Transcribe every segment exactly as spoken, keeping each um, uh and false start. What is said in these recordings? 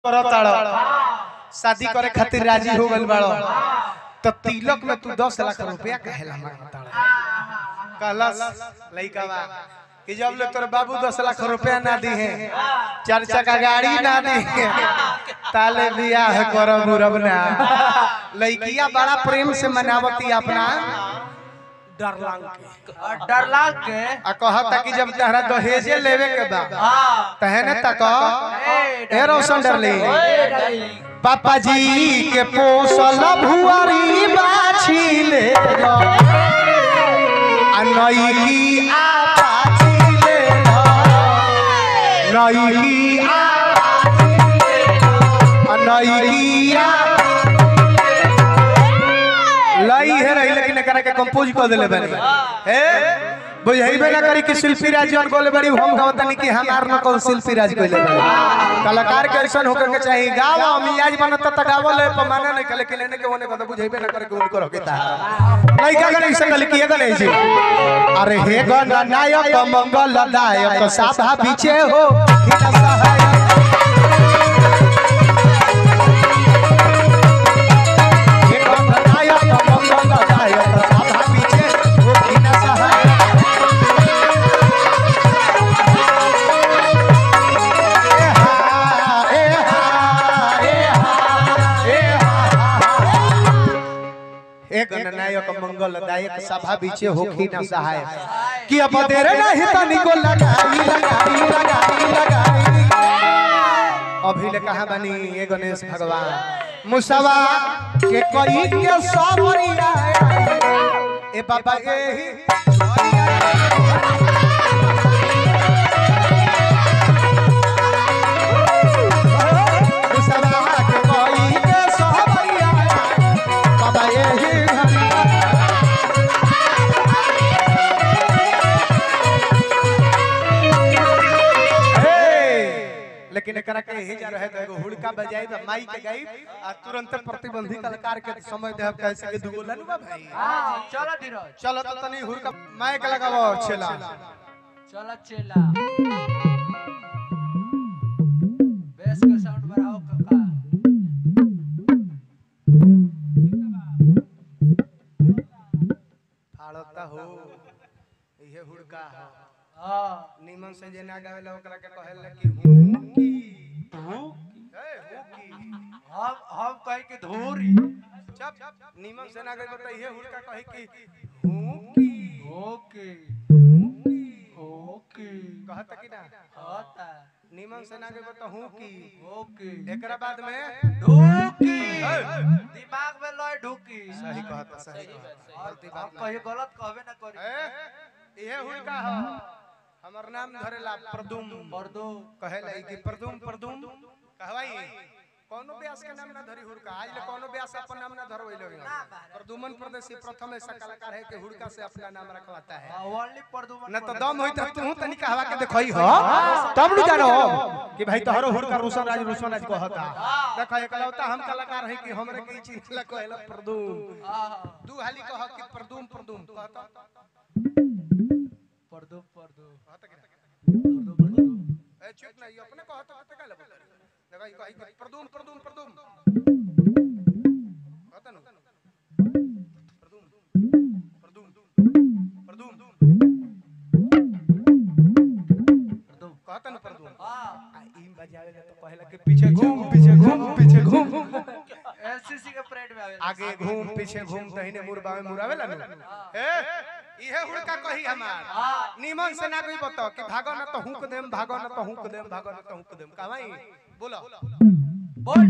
शादी करे खातिर राजी हो गल बाड़ो तो तिलक में तू दस लाख रुपया कहेला मांगता कहलस लइका बा कि जब ले तोर बाबू दस लाख रुपया ना दी है चार चक्का गाड़ी ना दी है ताले बियाह करब उरब ना लइकिया बड़ा प्रेम से मनावती अपना डर लाग के डर लाग के आ कहता कि जब तहरा दहेजे लेवे के बा तहने तक ए रोशन डरली पापा जी के पोसल भुआरी बाछी ले लो आ नई की आपाछी ले लो नई की आपाछी ले लो आ नई की लाई है रही लेकिन एकरा के कंपोज कर देले बने हे बुझाइबे ना करी कि शिल्पी राज जन बोले बड़ी हम गावतनी कि हमार न कोन शिल्पी राज कोइले कलाकार के ऐसा होकर के चाहिए गाओ हम आज बनत त गावले पमाना नहीं कले के लेने के होने को बुझाइबे ना करे कोन करो के ता नहीं का करे ऐसा गल किए गले छी अरे हे गण नायक मंगल दायक साधा पीछे हो हिना सहाय नायक मंगल दायक सभा बीचे होखी ना सहाय कि अब तेरे नहीं तनी को लगाई लगाई लगाई लगाई अभी ले कहां बनी ये गणेश भगवान मुसवा के कोई के सबरिया ए बाबा एही मुसवा के कोई के सबरिया बाबा एही लेकिन एकरा के ही जा रहे तो एगो हुड़का बजाई त माई के गाई आ तुरंत प्रतिबंधी कलाकार के समय देब कैसे के दुगो लनुबा भाई हां चलो धीरज चलो तो तनी हुड़का माइक लगावो छेला चलो चेला बेस का साउंड बढ़ाओ काका फाड़ता हो ये हुड़का हो हां निमन से जे ना गावेला ओकरा के कहेला कि हूं की हूं ए हूं की हम हम कहे कि धूरी चुप निमन से ना गावे त ये हुड़का कहे कि हूं की ओके ओके कहता कि ना होता निमन से ना गावे त हूं की ओके एकरा बाद में ढूकी दिमाग में लय ढूकी सही कहता सही कहता गलती बात हम कहियो गलत कहबे ना करी ए ये हुड़का हो हमर नाम धरेला प्रदुम प्रदुम कहेला कि प्रदुम प्रदुम कहवाई कोनो व्यास के नाम ना धरी हुड़का आज ले कोनो व्यास अपन नाम ना धरवई लोग प्रदुमन प्रदेशी प्रथम ऐसा कलाकार है कि हुड़का से अपना नाम रखवाता है ओनली प्रदुमन न तो दम होई त तू तनी कहवा के देखई हो तब न जानो कि भाई तोहरो हुड़का रोशन राज रोशन राज कहता देखो एकलौता हम कलाकार है कि हमरे के चीज ला कहला प्रदुम दू हाली कह कि प्रदुम प्रदुम कहता प्रदुम प्रदुम कहता कि प्रदुम प्रदुम ए चुप नहीं अपने कहता कहता कहला देखो कहि कि प्रदुम प्रदुम प्रदुम कहता न प्रदुम प्रदुम प्रदुम प्रदुम कहता न प्रदुम हां ई बजावे तो कहला कि पीछे घूम पीछे घूम पीछे घूम एलसीसी के परेड में आवे आगे घूम पीछे घूम तहिने मुरबा में मुरावेला न ए इहे हुड़का कही हमार निमन से ना कोई बताओ कि भागो न तो हुक देम भागो न तो हुक देम भागो न तो हुक देम कहवाई बोलो बोल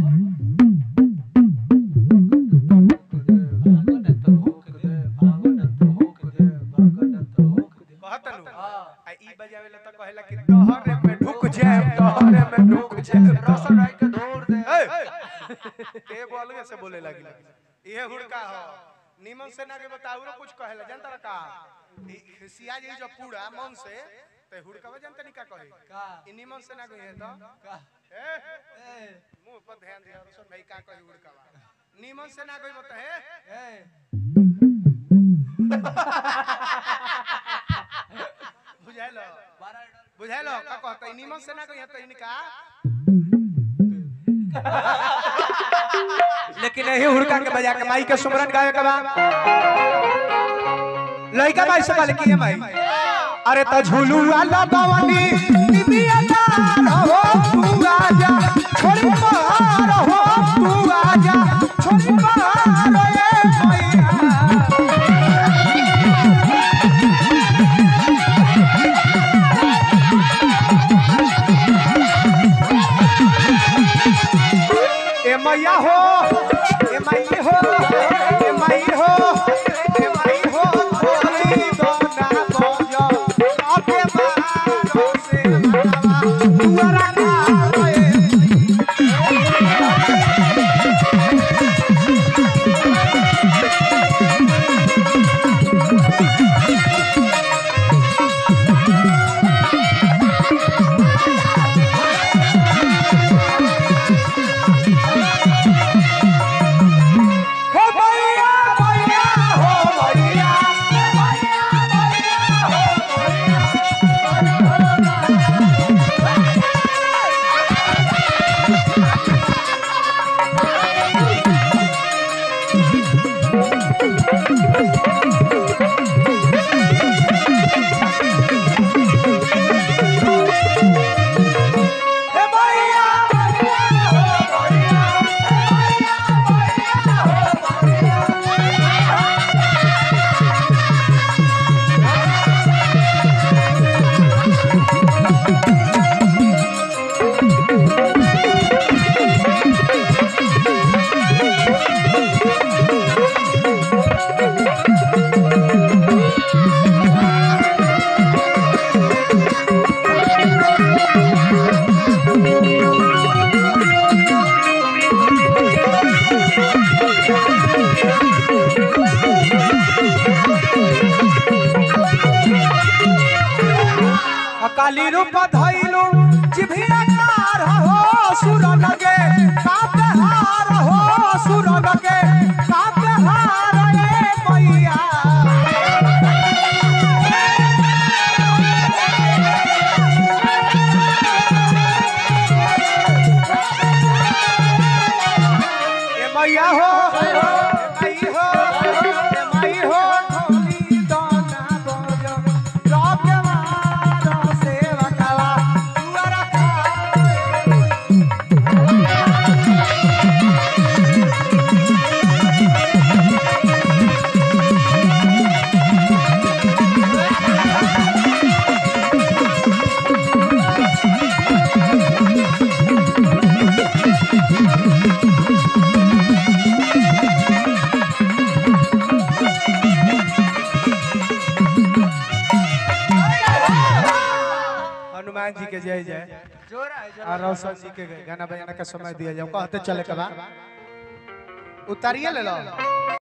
भागो न तो हुक दे भागो न तो हुक दे भागो न तो हुक दे कहतनु आ ई बजावेला तो कहला कि तोहरे में ढुक जाए तोहरे में ढुक जाए रोशन राय के दूर दे एगो अलग से बोले लगी इहे हुड़का हो निमन से ना के बताउरो कुछ कहेला जानता का ई खिसिया जी जो पूरा मन से ते हुड़कावा जानता नहीं का कहे का ई निमन से ना कहे तो का ए ए मुंह पर ध्यान दिया रोशन भाई का कहे हुड़कावा निमन से ना कहे बता है ए बुझाइलो बुझाइलो का कहता ई निमन से ना कहे तो इनका लेकिन यही हुड़का के बजा के माई के सुमरन गावे के बा लइका माई से कहले कि ये माई अरे त झूलू वाला बावनी निबिया रहो तू आजा छोड़ी बहार हो तू आजा छोड़ी बहार ए मैया ए मैया हो ए माई हो ए माई हो ए माई हो खोली दो ना बोझो आपके मारो से मनावा दुआरा का ए काली रूप धइलू जिभिया कार हो सुर लगे कापे हार हो सुर लगे कापे हार रे मैया ए मैया हो ए माई हो ए माई हो खोली दो ना बोझो रब मारो सेवा कावा दुआरा का हनुमान जी के जय जय और रोशन जी के गाना बजाना का समय दिया जाओ कहते चले के बाद उतारिए ले लो।